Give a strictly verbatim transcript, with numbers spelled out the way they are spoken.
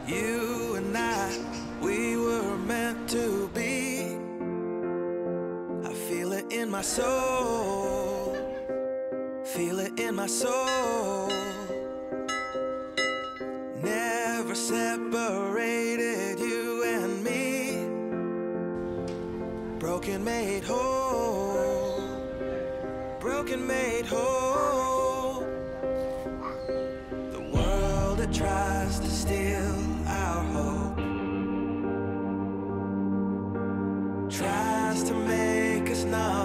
You and I, we were meant to be. I feel it in my soul, feel it in my soul. Never separated, you and me. Broken made whole, broken made whole. The world that tries to steal our hope tries to make us numb.